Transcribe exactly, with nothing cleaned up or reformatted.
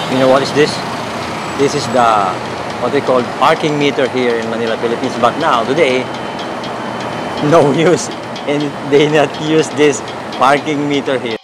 You know what is this? This is the what we call parking meter here in Manila, Philippines. But now, today, no use, and they not use this parking meter here.